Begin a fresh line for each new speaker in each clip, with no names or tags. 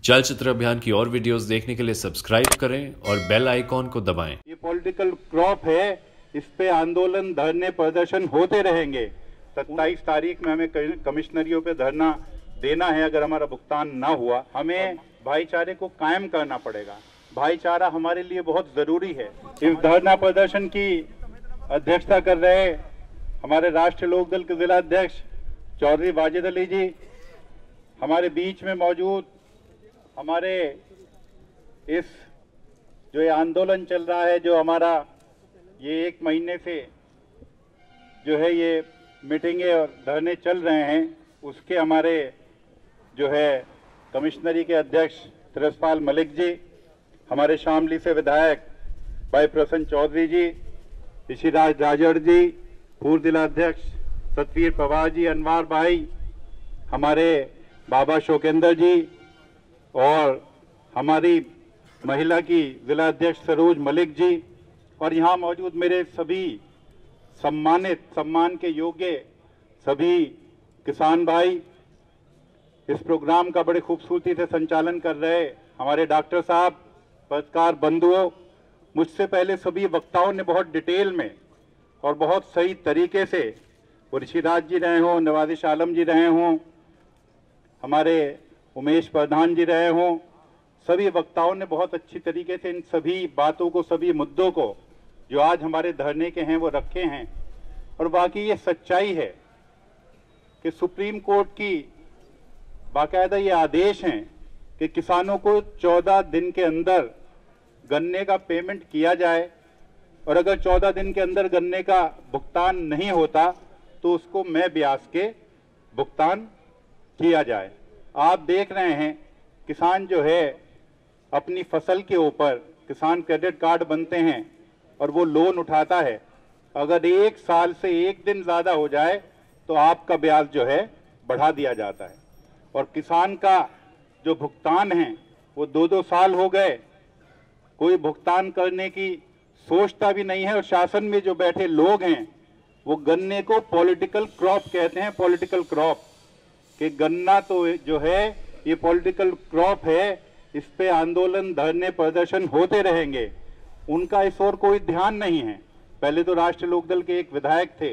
चलचित्र अभियान की और वीडियोस देखने के लिए सब्सक्राइब करें और बेल आइकॉन को दबाएं।
ये पॉलिटिकल क्रॉप है, इस पे आंदोलन धरने प्रदर्शन होते रहेंगे। 27 तारीख में हमें कमिश्नरियों पे धरना देना है। अगर हमारा भुगतान ना हुआ, हमें भाईचारे को कायम करना पड़ेगा। भाईचारा हमारे लिए बहुत जरूरी है। इस धरना प्रदर्शन की अध्यक्षता कर रहे हमारे राष्ट्रीय लोकदल के जिला अध्यक्ष चौधरी वाजिद अली जी, हमारे बीच में मौजूद हमारे इस जो ये आंदोलन चल रहा है, जो हमारा ये 1 महीने से जो है ये मीटिंगें और धरने चल रहे हैं, उसके हमारे जो है कमिश्नरी के अध्यक्ष तिरसपाल मलिक जी, हमारे शामली से विधायक भाई प्रसन्न चौधरी जी, ऋषिराज राजड़ जी, पूर्व जिला अध्यक्ष सतवीर पवार जी, अनवार भाई, हमारे बाबा शोकेंद्र जी और हमारी महिला की जिला अध्यक्ष सरोज मलिक जी, और यहाँ मौजूद मेरे सभी सम्मान के योग्य सभी किसान भाई, इस प्रोग्राम का बड़े खूबसूरती से संचालन कर रहे हमारे डॉक्टर साहब, पत्रकार बंधुओं, मुझसे पहले सभी वक्ताओं ने बहुत डिटेल में और बहुत सही तरीके से, वो ऋषिराज जी रहे हों, नवाजिश आलम जी रहे हों, हमारे उमेश प्रधान जी रहे हों, सभी वक्ताओं ने बहुत अच्छी तरीके से इन सभी बातों को, सभी मुद्दों को जो आज हमारे धरने के हैं वो रखे हैं। और बाकी ये सच्चाई है कि सुप्रीम कोर्ट की बाकायदा ये आदेश हैं कि किसानों को 14 दिन के अंदर गन्ने का पेमेंट किया जाए, और अगर 14 दिन के अंदर गन्ने का भुगतान नहीं होता तो उसको मैं ब्याज के भुगतान किया जाए। आप देख रहे हैं किसान जो है अपनी फसल के ऊपर किसान क्रेडिट कार्ड बनते हैं और वो लोन उठाता है, अगर 1 साल से 1 दिन ज़्यादा हो जाए तो आपका ब्याज जो है बढ़ा दिया जाता है। और किसान का जो भुगतान है वो 2-2 साल हो गए, कोई भुगतान करने की सोचता भी नहीं है। और शासन में जो बैठे लोग हैं वो गन्ने को पॉलिटिकल क्रॉप कहते हैं। पॉलिटिकल क्रॉप कि गन्ना तो जो है ये पॉलिटिकल क्रॉप है, इस पे आंदोलन धरने प्रदर्शन होते रहेंगे। उनका इस ओर कोई ध्यान नहीं है। पहले तो राष्ट्रीय लोकदल के एक विधायक थे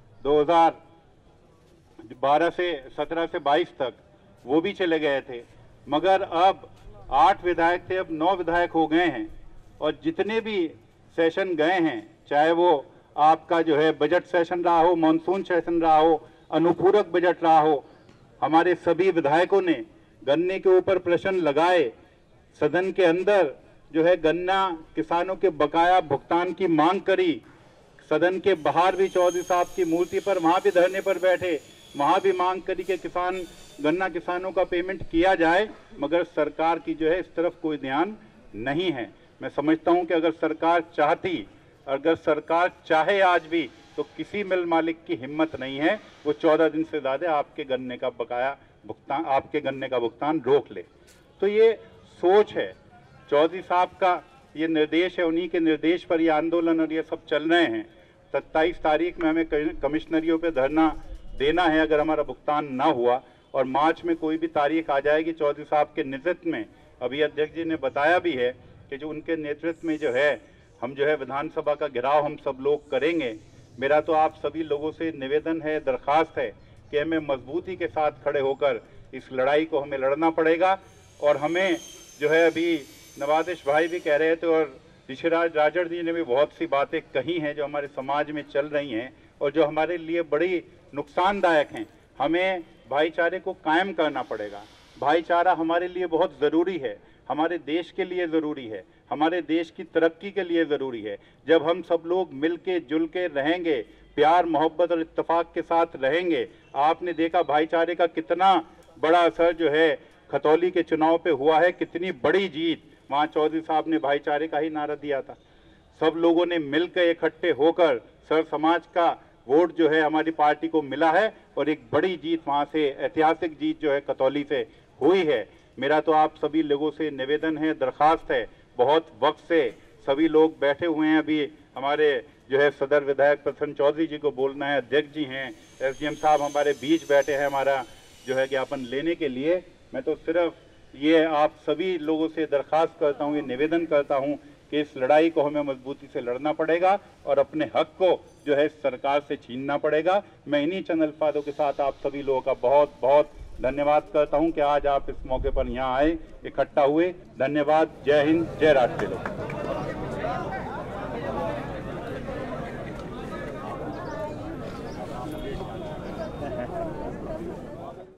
2012 से 17 से 22 तक, वो भी चले गए थे, मगर अब 8 विधायक थे, अब 9 विधायक हो गए हैं। और जितने भी सेशन गए हैं, चाहे वो आपका जो है बजट सेशन रहा हो, मानसून सेशन रहा हो, अनुपूरक बजट रहा हो, हमारे सभी विधायकों ने गन्ने के ऊपर प्रश्न लगाए, सदन के अंदर जो है गन्ना किसानों के बकाया भुगतान की मांग करी, सदन के बाहर भी चौधरी साहब की मूर्ति पर वहां भी धरने पर बैठे, वहां भी मांग करी कि गन्ना किसानों का पेमेंट किया जाए, मगर सरकार की जो है इस तरफ कोई ध्यान नहीं है। मैं समझता हूं कि अगर सरकार चाहती, अगर सरकार चाहे आज भी, तो किसी मिल मालिक की हिम्मत नहीं है वो 14 दिन से ज़्यादा आपके गन्ने का बकाया भुगतान, आपके गन्ने का भुगतान रोक ले। तो ये सोच है, चौधरी साहब का ये निर्देश है, उन्हीं के निर्देश पर ये आंदोलन और ये सब चल रहे हैं। 27 तारीख में हमें कमिश्नरियों पे धरना देना है। अगर हमारा भुगतान ना हुआ, और मार्च में कोई भी तारीख आ जाएगी चौधरी साहब के नेतृत्व में, अभी अध्यक्ष जी ने बताया भी है कि जो उनके नेतृत्व में जो है हम जो है विधानसभा का घेराव हम सब लोग करेंगे। मेरा तो आप सभी लोगों से निवेदन है, दरख्वास्त है कि हमें मजबूती के साथ खड़े होकर इस लड़ाई को हमें लड़ना पड़ेगा। और हमें जो है अभी नवाजिश भाई भी कह रहे थे और ऋषिराज राजड़ जी ने भी बहुत सी बातें कही हैं जो हमारे समाज में चल रही हैं और जो हमारे लिए बड़ी नुकसानदायक हैं। हमें भाईचारे को कायम करना पड़ेगा। भाईचारा हमारे लिए बहुत ज़रूरी है, हमारे देश के लिए ज़रूरी है, हमारे देश की तरक्की के लिए ज़रूरी है। जब हम सब लोग मिल के जुल के रहेंगे, प्यार मोहब्बत और इत्तेफाक के साथ रहेंगे। आपने देखा भाईचारे का कितना बड़ा असर जो है खतौली के चुनाव पे हुआ है, कितनी बड़ी जीत। वहाँ चौधरी साहब ने भाईचारे का ही नारा दिया था। सब लोगों ने मिलकर इकट्ठे होकर सर समाज का वोट जो है हमारी पार्टी को मिला है, और एक बड़ी जीत वहाँ से, ऐतिहासिक जीत जो है खतौली से हुई है। मेरा तो आप सभी लोगों से निवेदन है, दरख्वास्त है, बहुत वक्त से सभी लोग बैठे हुए हैं। अभी हमारे जो है सदर विधायक प्रसन्न चौधरी जी को बोलना है, अध्यक्ष जी हैं, एसडीएम साहब हमारे बीच बैठे हैं हमारा जो है ज्ञापन लेने के लिए। मैं तो सिर्फ ये आप सभी लोगों से दरख्वास्त करता हूँ, ये निवेदन करता हूँ कि इस लड़ाई को हमें मजबूती से लड़ना पड़ेगा और अपने हक को जो है सरकार से छीनना पड़ेगा। मैं इन्हीं चंद अल्फाजों के साथ आप सभी लोगों का बहुत बहुत धन्यवाद करता हूं कि आज आप इस मौके पर यहाँ आए, इकट्ठा हुए। धन्यवाद। जय हिंद, जय राष्ट्रीय लोक।